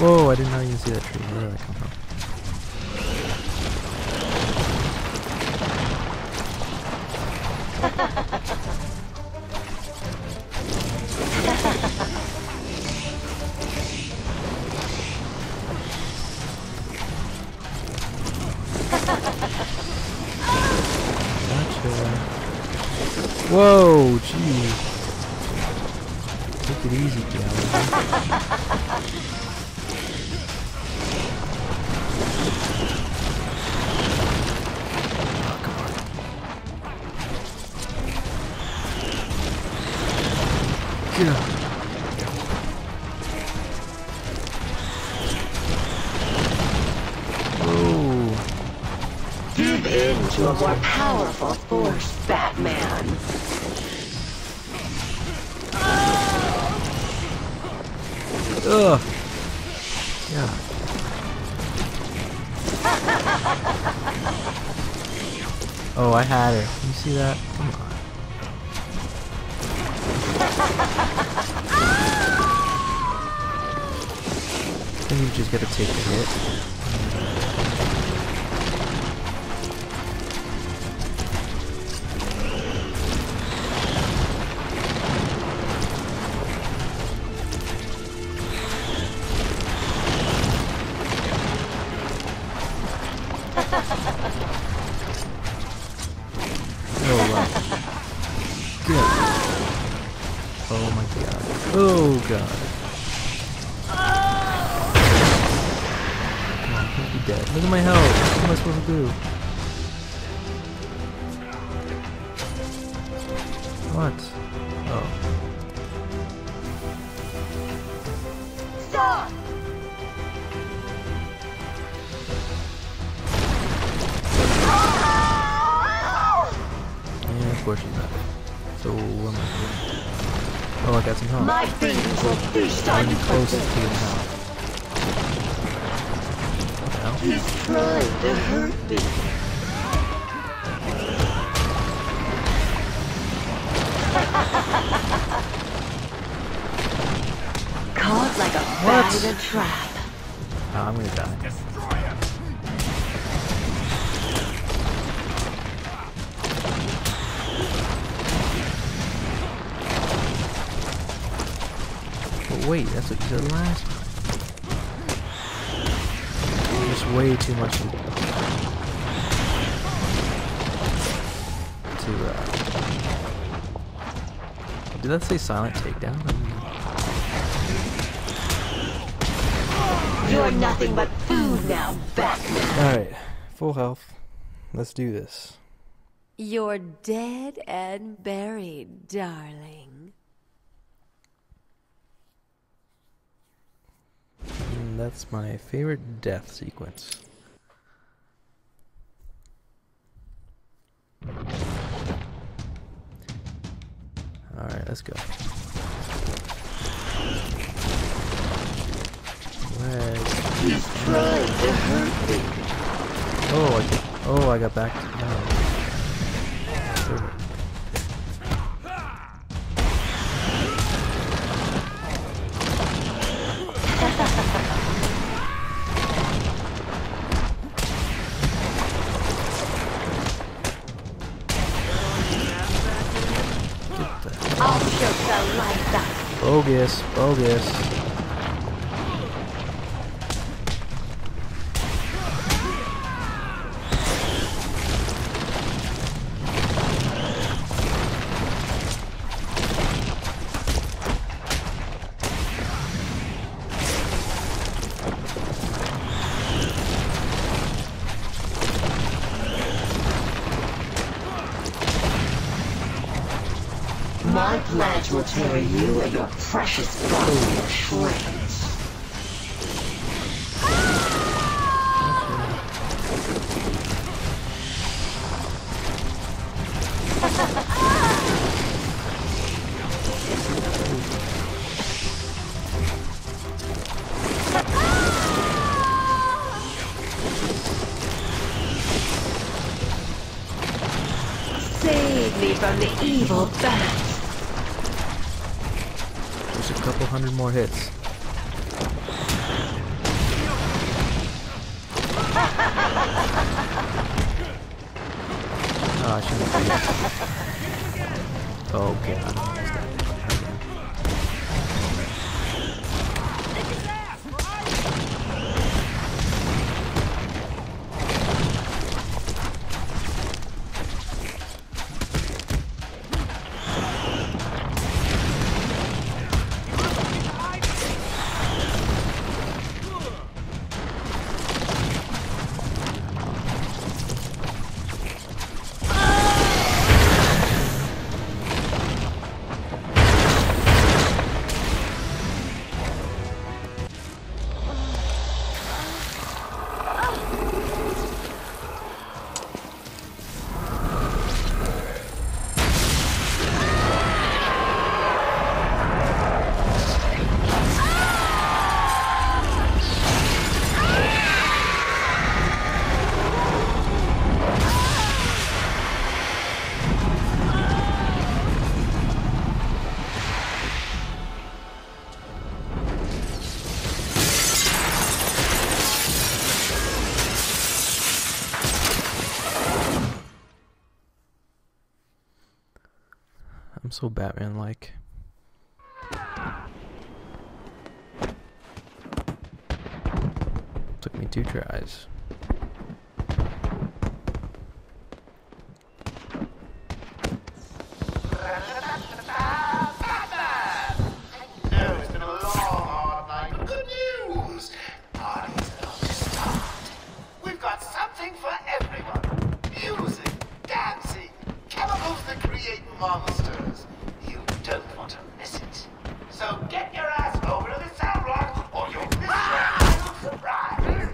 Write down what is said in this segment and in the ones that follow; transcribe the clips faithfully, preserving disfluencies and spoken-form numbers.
Whoa, I didn't know you could see that tree. Where did that come from? Gotcha. Whoa, jeez. Take it easy, Gallagher. Yeah. Whoa. Give in to a more powerful force, Batman. Ugh. Yeah. Oh, I had her. Can you see that? Come on. I think you just gotta take the hit. Oh wow. Good. Oh my god. Oh god. Be dead. Look at my health. What am I supposed to do? What? Oh. Stop! Yeah, of course she's not. So what am I doing? Oh, I got some health. My things will feast on I'm you close to for being health. He's trying to hurt me. Caught like a What? bat in a trap. Oh, I'm gonna die. But wait, that's what you said last time. There's way too much to, to uh... Did that say silent takedown? You're nothing but food now, Batman. Alright, full health. Let's do this. You're dead and buried, darling. And that's my favorite death sequence. Alright, let's go. Where? He's trying to hurt me. Oh, I got, oh, I got back. No. I'll choke the life out. Bogus, bogus. My pledge will tear you and your precious body to shreds. Save me from the evil bat. Just a couple hundred more hits. Oh, I shouldn't have it. Oh, God. I'm so Batman-like. Took me two tries. Monsters. You don't want to miss it. So get your ass over to the sound rock or you'll miss your surprise.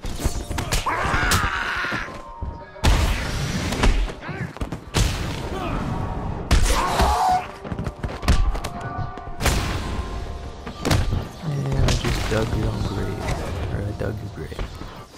And I just dug your own grave. Or I dug your grave.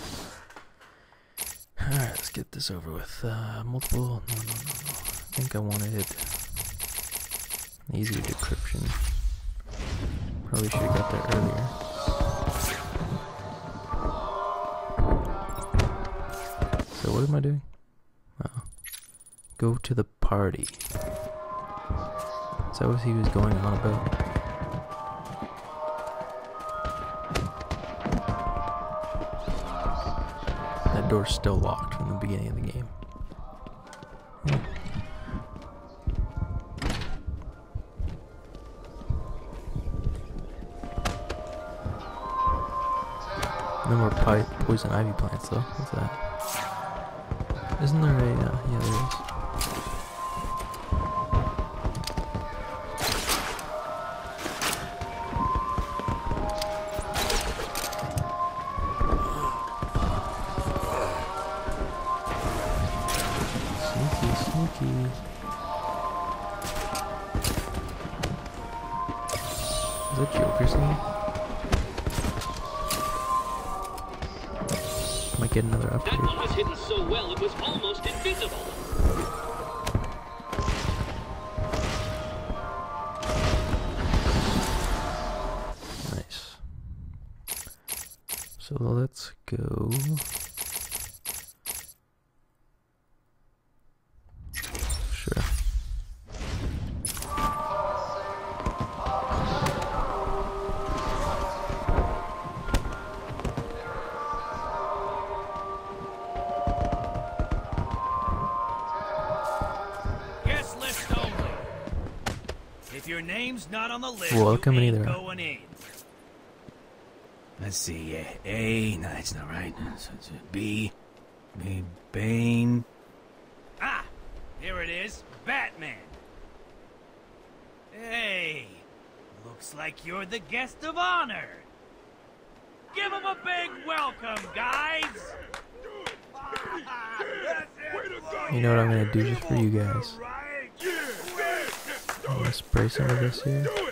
Alright, let's get this over with. Uh, multiple. No, no, no, no. I think I wanted easier decryption. Probably should have got that earlier. So what am I doing? Oh. Go to the party. Is that what he was going on about? That door's still locked from the beginning of the game. Hmm. No more pi poison ivy plants though. What's that? Isn't there a, uh, yeah there is. Sneaky, sneaky. Is that Joker singing? Might get another upgrade. That one was hidden so well it was almost invisible. Nice. So let's go. Sure. If your name's not on the list, Welcome you in ain't either. going in. Let's see, uh, A, no, that's not right. So it's B, B, Bane. Ah, here it is, Batman. Hey, looks like you're the guest of honor. Give him a big welcome, guys. You know what I'm gonna do just for you guys? I'm gonna spray some of this here.